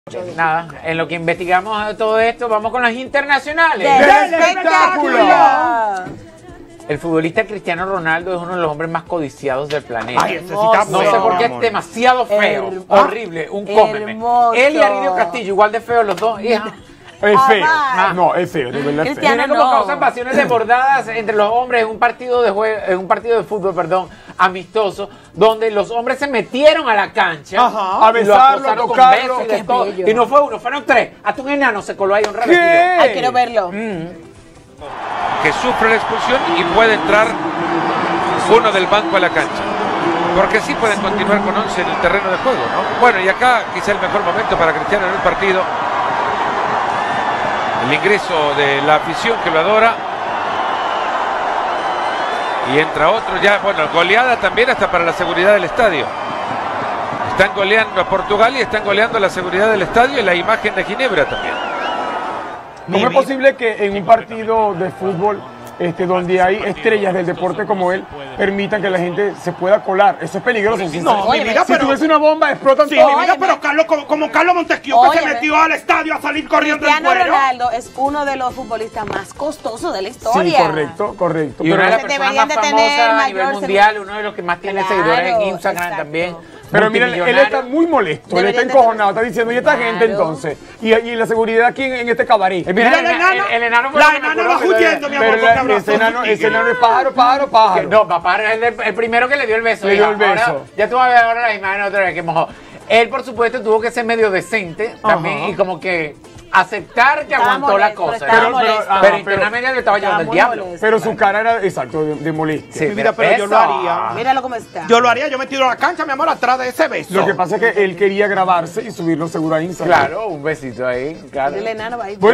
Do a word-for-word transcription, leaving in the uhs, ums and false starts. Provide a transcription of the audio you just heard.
Nada, en lo que investigamos todo esto, vamos con las internacionales. ¡Del espectáculo! El futbolista Cristiano Ronaldo es uno de los hombres más codiciados del planeta. Ay, ese sí está no bueno, sé por qué amor. es demasiado feo, Hermoso. horrible, un cómeme. Hermoso. Él y Alirio Castillo, igual de feos los dos. hija. Es feo. Ah. No, es feo, de verdad es feo. Mira cómo causan pasiones desbordadas entre los hombres en un partido de juego, en un partido de fútbol, perdón, amistoso, donde los hombres se metieron a la cancha, Ajá. A y lo besarlo, acosaron con tocarlo. besos y de Qué todo. bello. Y no fue uno, fueron tres. Hasta un enano se coló ahí un revestido. ¿Qué? Ay, quiero verlo. Que sufre la expulsión y puede entrar uno del banco a la cancha. Porque sí pueden continuar con once en el terreno de juego, ¿no? Bueno, y acá quizá el mejor momento para Cristiano en el partido. El ingreso de la afición que lo adora. Y entra otro ya, bueno, goleada también hasta para la seguridad del estadio. Están goleando a Portugal y están goleando la seguridad del estadio y la imagen de Ginebra también. ¿Cómo es posible que en un partido de fútbol este, donde hay estrellas del deporte como él, permitan que la gente se pueda colar? Eso es peligroso. Si, No, si, mi vida, si pero- tuviese una bomba, explotan Sí, todo. mi vida, Óyeme. pero Carlos, como, como Carlos Montesquieu, que se Óyeme. metió al estadio a salir corriendo en Cristiano cuero. Ronaldo es uno de los futbolistas más costosos de la Sí, historia. correcto, correcto. Y una de las Se personas deberían más de tener famosas a mayor nivel segu- mundial, uno de los que más tiene Claro, seguidores en Instagram exacto. también. Pero mira, él multimillonario. está muy molesto, él Deberían está de encojonado, tener- está diciendo, ¿y esta Claro. gente entonces? Y, y la seguridad aquí en, en este cabaret. Eh, mira, Mira el, la enana. el- el enano fue La lo que me enana acuerdo va que- huyendo, mi amor, Pero porque la- abrazó ese a enano, su ese tigre. enano es pájaro, pájaro, que pájaro. no, papá es el, el primero que le dio el beso. Le dio hija. el beso. Ahora, ya tú vas a ver ahora la imagen otra vez que mojó. Él, por supuesto, tuvo que ser medio decente también Ajá. y como que aceptar que Estaba aguantó la molesto, cosa. estaba Pero, pero, molesto. pero Pero- internamente le estaba llevando el muy diablo. molesto. Pero su cara era, exacto, de, de molestia. Sí, Mi vida, pero yo eso. lo haría. Míralo cómo está. Yo lo haría, yo me tiro a la cancha, mi amor, atrás de ese beso. Lo que pasa es que él quería grabarse y subirlo seguro a Instagram. Claro, un besito ahí. Claro. El enano va ahí.